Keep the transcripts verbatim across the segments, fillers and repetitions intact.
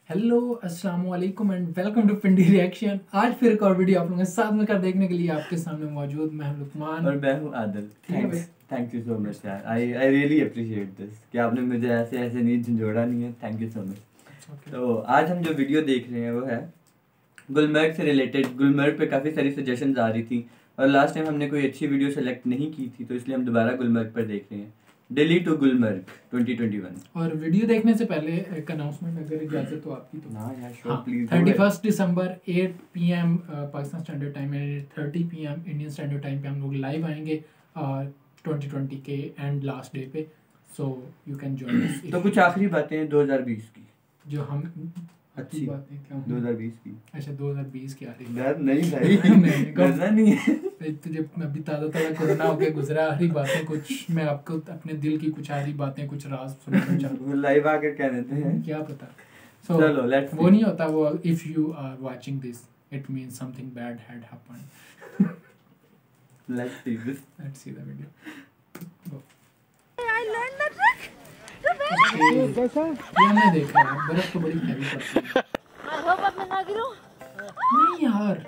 Hello अस्सलाम वालेकुम and welcome to Pindi reaction. आज फिर एक और वीडियो आप लोगों के साथ में कर देखने के लिए आपके सामने मौजूद मैं हूं लुकमान और मैं हूं Adil. Thanks thank you so much यार, I I really appreciate this कि आपने मुझे ऐसे ऐसे नहीं झंझोड़ा नहीं है। Thank you so much. तो आज हम जो वीडियो देख रहे हैं वो है गुलमर्ग से रिलेटेड। गुलमर्ग पे काफ़ी सारी सजेशंस आ रही थी और लास्ट टाइम हमने कोई अच्छी वीडियो सेलेक्ट नहीं की थी, तो इसलिए हम दोबारा गुलमर्ग पर देख रहे हैं। Delhi to Gulmarg twenty twenty one. और वीडियो देखने से पहले एक अनाउंसमेंट अगर इजाजत तो आपकी तो हाँ यार sure please. Thirty first December eight P M Pakistan standard time and thirty P M Indian standard time पे हम लोग लाइव आएंगे ट्वेंटी ट्वेंटी के एंड लास्ट डे पे, so you can join us. तो कुछ आखिरी बातें दो हज़ार बीस की जो हम अच्छी बातें क्या दो हज़ार बीस की। अच्छा दो हज़ार बीस की आ रही यार नहीं भाई नहीं नहीं है। तुझे अभी ताज़ा ताज़ा कोरोना होके गुजरा हरी बातें कुछ मैं आपको अपने दिल की कुछ हरी बातें कुछ राज सुनाना चाहता हूं। लाइव आकर कह देते हैं क्या पता। so, चलो लेट्स वो नहीं होता वो if you are watching this it means something bad had happened. Let's see this let's see the video. I learned the trick. कैसा ये हमने देखा है। बर्फ तो बड़ी हैवी पड़ती है। I hope अब मैं ना गिरूं। नहीं यार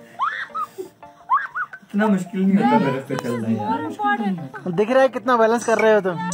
इतना मुश्किल नहीं होता बर्फ पे चलना यार। दिख रहा है कितना बैलेंस कर रहे हो तुम।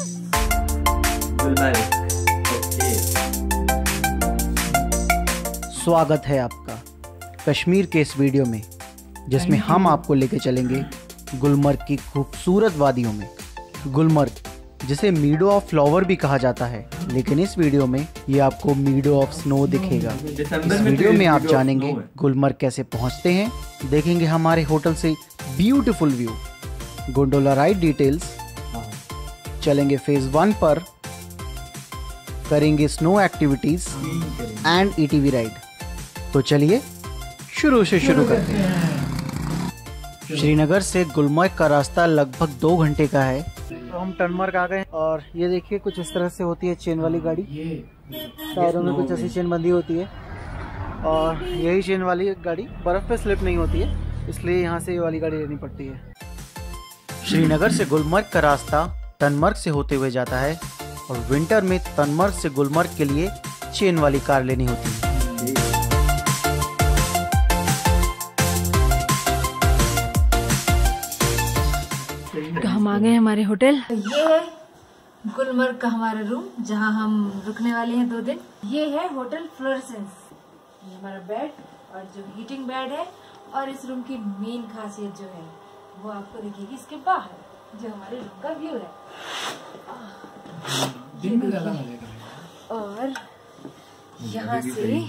स्वागत है आपका कश्मीर के इस वीडियो में, जिसमें हम आपको लेके चलेंगे गुलमर्ग की खूबसूरत वादियों में। गुलमर्ग जिसे मीडो ऑफ फ्लावर भी कहा जाता है, लेकिन इस वीडियो में ये आपको मीडो ऑफ स्नो दिखेगा। इस वीडियो में आप जानेंगे गुलमर्ग कैसे पहुंचते हैं, देखेंगे हमारे होटल से beautiful view, gondola ride details, चलेंगे फेज वन पर, करेंगे snow activities and ATV ride. तो चलिए शुरू से शुरू करते हैं। श्रीनगर से गुलमर्ग का रास्ता लगभग दो घंटे का है। तो हम टनमर्ग आ गए और ये देखिए कुछ इस तरह से होती है चेन वाली गाड़ी। टायरों में कुछ ऐसी चेन बंधी होती है और यही चेन वाली गाड़ी बर्फ पे स्लिप नहीं होती है, इसलिए यहाँ से ये वाली गाड़ी लेनी पड़ती है। श्रीनगर से गुलमर्ग का रास्ता टनमर्ग से होते हुए जाता है और विंटर में टनमर्ग से गुलमर्ग के लिए चेन वाली कार लेनी होती है। तो हम आ गए हमारे होटल। ये है गुलमर्ग का हमारा रूम जहां हम रुकने वाले हैं दो दिन। ये है होटल फ्लोरेसेंस। ये हमारा बेड और जो हीटिंग बेड है, और इस रूम की मेन खासियत जो है वो आपको दिखेगी इसके बाहर, जो हमारे रूम का व्यू है। दिन में ज़्यादा मजे करेंगे। और यहाँ से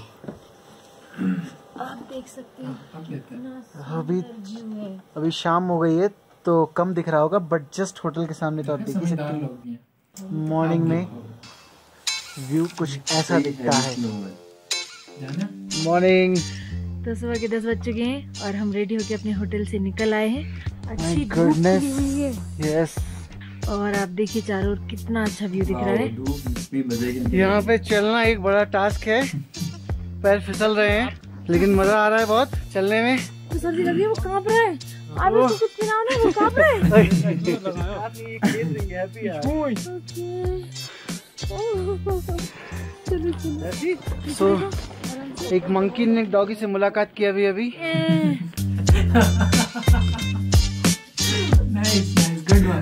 आप देख सकते हैं अभी व्यू है। अभी शाम हो गई है तो कम दिख रहा होगा, बट जस्ट होटल के सामने तो आप देख ही सकते हैं मॉर्निंग में व्यू कुछ ऐसा दिखता है। मॉर्निंग तो सुबह के दस बज चुके हैं और हम रेडी होके अपने होटल से निकल आए हैं। अच्छी धूप goodness. खिली हुई है यस, और आप देखिए चारों ओर कितना अच्छा व्यू दिख रहा है। यहाँ पे चलना एक बड़ा टास्क है। पैर फिसल रहे हैं लेकिन मजा आ रहा है बहुत चलने में। तो सर्दी लग रही है, वो कांप रहा है। आप इसको कुछ खिलाओ ना, वो कांप रहा है। सो एक मंकी ने एक डॉगी से मुलाकात की अभी अभी। Nice nice good one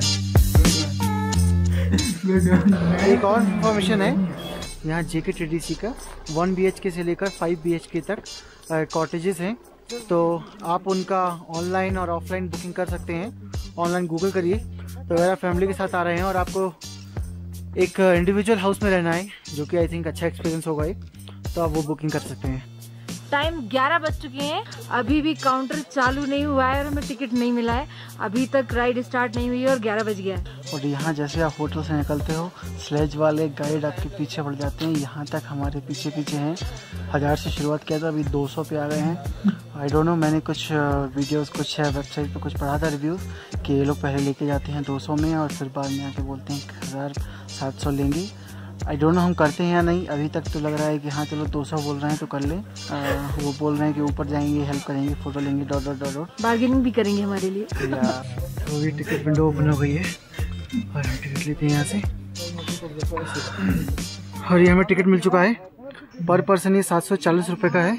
good one. एक और इन्फॉर्मेशन है, यहाँ जेके टीडीसी का वन बी एच के से लेकर फाइव बी एच के तक कॉटेजेस हैं, तो आप उनका ऑनलाइन और ऑफलाइन बुकिंग कर सकते हैं। ऑनलाइन गूगल करिए। तो अगर आप फैमिली के साथ आ रहे हैं और आपको एक इंडिविजुअल हाउस में रहना है, जो कि आई थिंक अच्छा एक्सपीरियंस होगा एक, तो आप वो बुकिंग कर सकते हैं। टाइम ग्यारह बज चुके हैं, अभी भी काउंटर चालू नहीं हुआ है और हमें टिकट नहीं मिला है। अभी तक राइड स्टार्ट नहीं हुई है और ग्यारह बज गया है। और यहाँ जैसे आप होटल से निकलते हो, स्लेज वाले गाइड आपके पीछे पड़ जाते हैं। यहाँ तक हमारे पीछे पीछे हैं। हज़ार से शुरुआत किया था, अभी दो सौ पे आ गए हैं। आई डोंट नो, मैंने कुछ वीडियोस कुछ वेबसाइट पे कुछ पढ़ा था रिव्यूज़ कि ये लोग पहले लेके जाते हैं दो सौ में और फिर बाद में आके बोलते हैं हज़ार सात सौ लेंगे। आई डोंट नो हम करते हैं या नहीं। अभी तक तो लग रहा है कि हाँ चलो दो सौ बोल रहे हैं तो कर लें। वो बोल रहे हैं कि ऊपर जाएंगे, हेल्प करेंगे, फ़ोटो लेंगे, dot dot dot dot bargaining भी करेंगे हमारे लिए। तो अभी टिकट विंडो ओपन हो गई है और हम टिकट लेते हैं यहाँ से। और ये हमें टिकट मिल चुका है पर पर्सन ये सात सौ चालीस रुपये का है।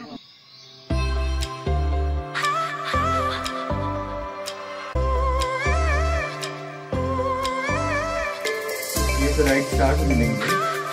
ये तो राइट स्टार्ट मिलेंगे।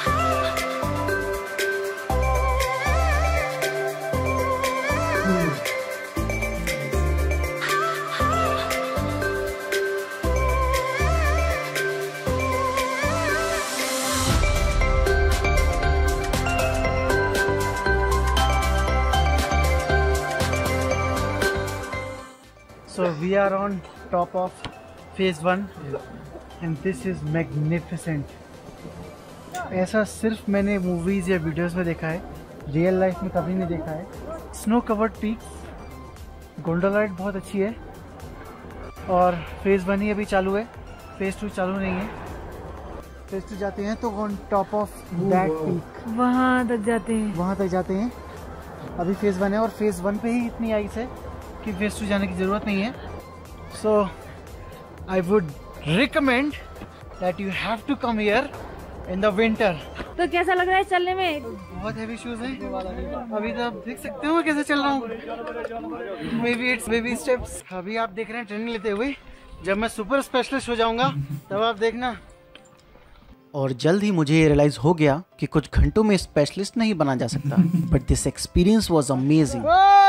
So we are on top of phase one and this is magnificent. ऐसा सिर्फ मैंने मूवीज़ या वीडियोस में देखा है, रियल लाइफ में कभी नहीं देखा है। Snow covered peaks, gondola ride बहुत अच्छी है और फेज़ वन ही अभी चालू है, फेज़ टू चालू नहीं है। फेज़ टू जाते हैं तो on top of that peak वहाँ तक जाते हैं, वहाँ तक जाते हैं। अभी फेज़ वन है और फेज़ वन पे ही इतनी आइस है कि फेज़ टू जाने की ज़रूरत नहीं है। So I would recommend that you have to come here in the winter. तो कैसा लग रहा है चलने में? बहुत हैवी शूज हैं, अभी तो आप देख सकते हो मैं कैसे चल रहा हूँ। Maybe it's baby steps. अभी आप देख रहे हैं ट्रेनिंग लेते हुए, जब मैं सुपर स्पेशलिस्ट हो जाऊंगा तब आप देखना। और जल्द ही मुझे ये रियलाइज हो गया कि कुछ घंटों में स्पेशलिस्ट नहीं बना जा सकता, but this experience was amazing.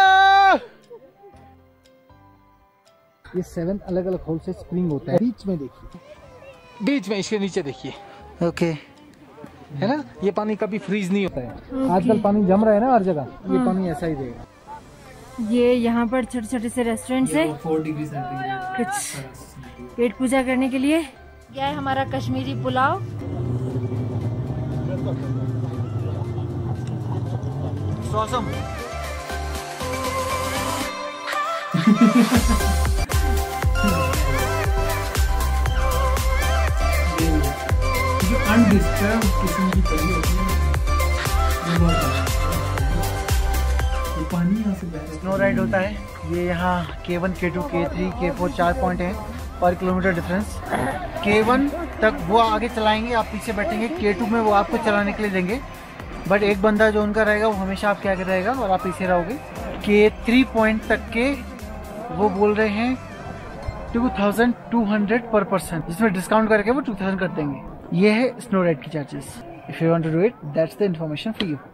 ये सेवन अलग अलग होल से स्प्रिंग होता है। बीच में देखिए, बीच में इसके नीचे देखिए, ओके है ना, ये पानी कभी फ्रीज नहीं होता है। okay. आजकल पानी जम रहा है ना हर जगह, ये पानी ऐसा ही देगा। ये यहाँ पर छोटे छोटे से रेस्टोरेंट है फोर डिग्री सेंटीग्रेड कुछ पेट पूजा करने के लिए। क्या है हमारा कश्मीरी पुलाव, ऑसम। जो अनडिस्टर्ब किस्म की कड़ी होती है वो बहुत अच्छा है। ये पानी यहाँ से बह रहा है। स्नो राइड होता है ये यहाँ के वन, के टू, के थ्री, के फोर चार पॉइंट हैं पर किलोमीटर डिफरेंस। के वन तक वो आगे चलाएंगे, आप पीछे बैठेंगे। के टू में वो आपको चलाने के लिए देंगे, बट एक बंदा जो उनका रहेगा वो हमेशा आपके आगे रहेगा और आप पीछे रहोगे। के थ्री पॉइंट तक के वो बोल रहे हैं two thousand two hundred per person, जिसमें डिस्काउंट करके वो टू थाउजेंड कर देंगे। ये है स्नो राइड की charges. If you want to do it, that's the information for you.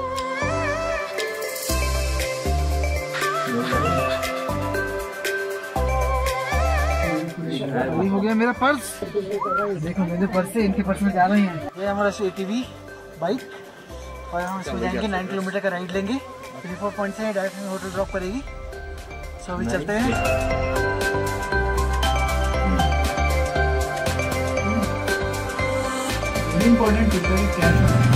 अभी हो गया मेरा पर्स, देखो मेरे पर्स से इनके पर्स में जा रहे हैं। ये हमारा एटीवी बाइक और हम इसमें जाएंगे, नाइन किलोमीटर का राइड लेंगे। थ्री फोर पॉइंट से डायरेक्ट में होटल ड्रॉप करेगी। सो अभी चलते हैं। इम्पोर्टेंट क्या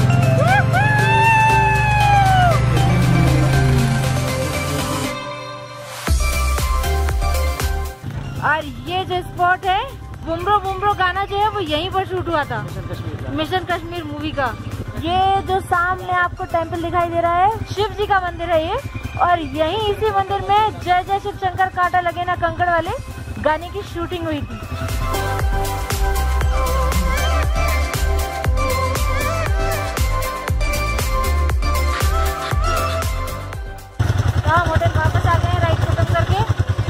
और ये जो स्पॉट है बुमरो बुमरो गाना जो है वो यहीं पर शूट हुआ था, मिशन कश्मीर मूवी का। ये जो सामने आपको टेंपल दिखाई दे रहा है शिव जी का मंदिर है ये, और यहीं इसी मंदिर में जय जय शिव शंकर कांटा लगे ना कंकड़ वाले गाने की शूटिंग हुई थी। हम होटल वापस आ गए राइड खत्म करके।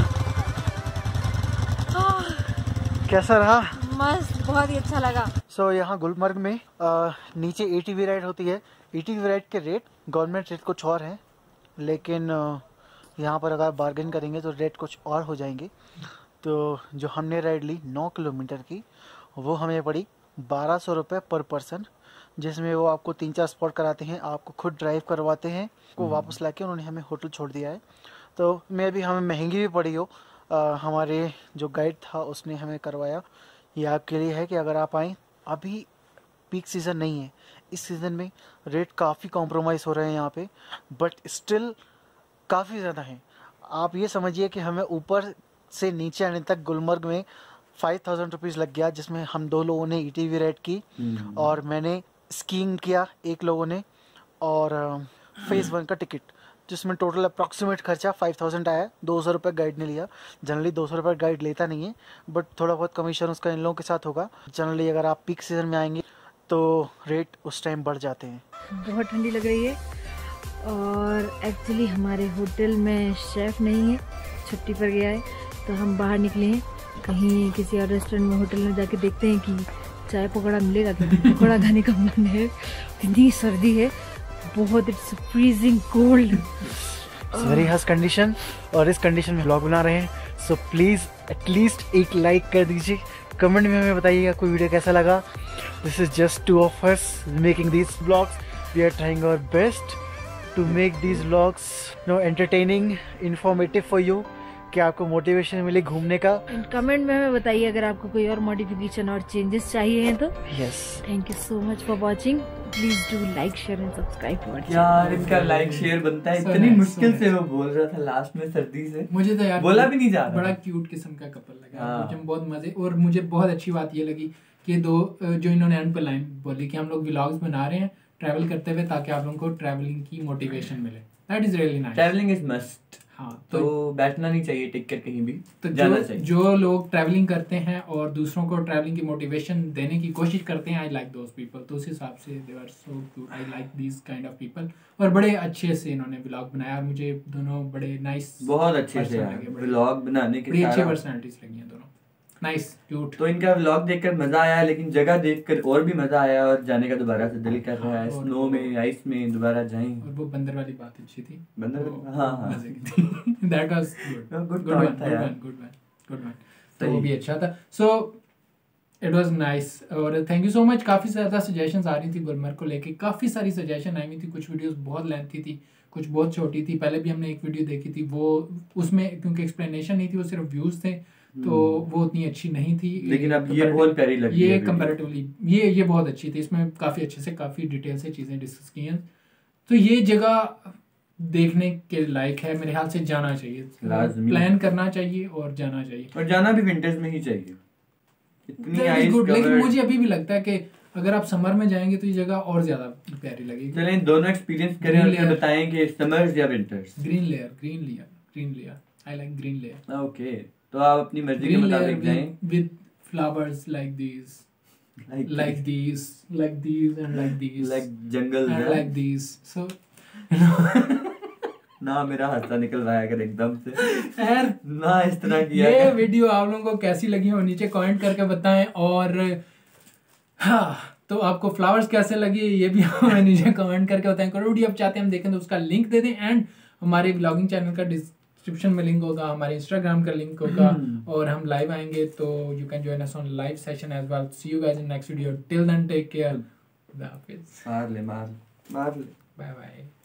कैसा रहा? मस्त, बहुत ही अच्छा लगा। सो so, यहाँ गुलमर्ग में आ, नीचे एटीवी राइड होती है। एटीवी राइड के रेट गवर्नमेंट रेट कुछ और हैं, लेकिन यहाँ पर अगर बार्गेन करेंगे तो रेट कुछ और हो जाएंगे। तो जो हमने राइड ली नौ किलोमीटर की, वो हमें पड़ी बारह सौ रुपये पर पर्सन, जिसमें वो आपको तीन चार स्पॉट कराते हैं, आपको खुद ड्राइव करवाते हैं, को वापस लाके उन्होंने हमें होटल छोड़ दिया है। तो मे भी हमें महंगी भी पड़ी हो, आ, हमारे जो गाइड था उसने हमें करवाया। ये आपके लिए है कि अगर आप आएँ, अभी पीक सीज़न नहीं है, इस सीज़न में रेट काफ़ी कॉम्प्रोमाइज़ हो रहे हैं यहाँ पे, बट स्टिल काफ़ी ज़्यादा हैं। आप ये समझिए कि हमें ऊपर से नीचे आने तक गुलमर्ग में फाइव थाउजेंड रुपीज़ लग गया, जिसमें हम दो लोगों ने ईटीवी राइड की और मैंने स्कीइंग किया एक लोगों ने, और फेज़ वन का टिकट, जिसमें टोटल अप्रॉक्सीमेट खर्चा फाइव थाउजेंड आया। दो सौ रुपये गाइड ने लिया। जनरली दो सौ रुपये गाइड लेता नहीं है, बट थोड़ा बहुत कमीशन उसका इन लोगों के साथ होगा। जनरली अगर आप पीक सीज़न में आएंगे तो रेट उस टाइम बढ़ जाते हैं। बहुत ठंडी लग रही है और एक्चुअली हमारे होटल में शेफ़ नहीं है, छुट्टी पर गया है, तो हम बाहर निकले हैं कहीं किसी और रेस्टोरेंट में, होटल में जाके देखते हैं कि चाय पकौड़ा मिलेगा क्या। पकौड़ा खाने का मन है, इतनी सर्दी है बहुत, it's freezing cold, very harsh condition, और इस कंडीशन में ब्लॉग बना रहे हैं। सो प्लीज़ एटलीस्ट एक लाइक कर दीजिए, कमेंट में हमें बताइएगा कोई वीडियो कैसा लगा। This is just two of us making these blogs, we are trying our best to make these blogs no entertaining, informative for you, कि आपको मोटिवेशन मिले घूमने का। कमेंट में हमें बताइए अगर आपको कोई और मॉडिफिकेशन और चेंजेस चाहिए हैं तो। Yes, thank you so much for watching, please do like share and subscribe. यार इनका लाइक शेयर बनता है, इतनी मुश्किल से वो बोल रहा था लास्ट में सर्दी से, मुझे तो यार बोला भी नहीं जा रहा, बड़ा क्यूट किस्म का कपल लगा, मुझे बहुत मजे। और मुझे बहुत अच्छी बात ये लगी कि दो जो इन्होंने एंड पे लाइन बोली कि हम लोग व्लॉग्स बना रहे हैं ट्रैवल करते हुए ताकि आप लोगों को ट्रैवलिंग की मोटिवेशन मिले, that is really nice. Travelling is must. हाँ, तो, तो बैठना नहीं चाहिए टिक कर कहीं भी, तो जाना जो, चाहिए। जो लोग ट्रैवलिंग करते हैं और दूसरों को ट्रैवलिंग की मोटिवेशन देने की कोशिश करते हैं, आई लाइक दोज पीपल। तो उस हिसाब से they are so cute, I like these kind of people. और बड़े अच्छे से इन्होंने व्लॉग बनाया, मुझे दोनों बड़े नाइस, बहुत अच्छे से व्लॉग बनाने के बड़ी अच्छी पर्सनालिटीज लगी हैं दोनों, नाइस क्यूट। तो इनका व्लॉग देखकर मजा आया, लेकिन जगह देखकर और भी मजा आया और जाने का दोबारा से दिल कर रहा है। स्नो में, आइस में दोबारा जाएं। और वो बंदर वाली बात अच्छी थी, बंदर, हाँ हाँ, that was good, good one, good one, good one, good one. तो वो भी अच्छा था। सो इट वाज नाइस और थैंक यू सो मच। काफ़ी ज़्यादा सजेशंस आ रही थी गुलमर्ग को लेके, काफ़ी सारी सजेशन आई हुई थी। कुछ वीडियोस बहुत लेंथी थी, कुछ बहुत छोटी थी। पहले भी हमने एक वीडियो देखी थी, वो उसमें क्योंकि एक्सप्लेनेशन नहीं थी, वो सिर्फ व्यूज़ थे, तो वो उतनी अच्छी नहीं थी। लेकिन अब ये बहुत प्यारी लगी, ये कंपैरेटिवली ये ये बहुत अच्छी थी। इसमें काफ़ी अच्छे से काफ़ी डिटेल से चीज़ें डिस्कस की हैं। तो ये जगह देखने के लायक है, मेरे ख्याल से जाना चाहिए, प्लान करना चाहिए और जाना चाहिए। और जाना भी विंटर्स में ही चाहिए, इतनी आइस कवर्ड। लेकिन मुझे अभी भी लगता है कि अगर आप समर में जाएंगे तो ये जगह और ज्यादा प्यारी लगेगी। चलें दोनों एक्सपीरियंस करें और बताएं कि समर्स या winters. Green layer, green layer, green layer, I like green layer. Okay, तो आप अपनी मर्जी के मुताबिक जाएं with flowers like these, like these, like these and like these, like jungle and like these. So ना मेरा हादसा निकलवाया कर एकदम से यार, ना इस तरह किया। ये वीडियो आप लोगों को कैसी लगी हो नीचे कमेंट करके बताएं। और हाँ, तो आपको फ्लावर्स कैसे लगी ये भी हमें नीचे कमेंट करके बताएं। कोई वीडियो आप चाहते हैं हम देखें तो उसका लिंक दे दें, एंड हमारे ब्लॉगिंग चैनल का डिस्क्रिप्शन में लिंक होगा, हमारे इंस्टाग्राम का लिंक होगा, और हम लाइव आएंगे तो you can join us on live session as well. See you guys in next video, till then take care, खुदा हाफिज। मार ले मार मार ले, बाय बाय।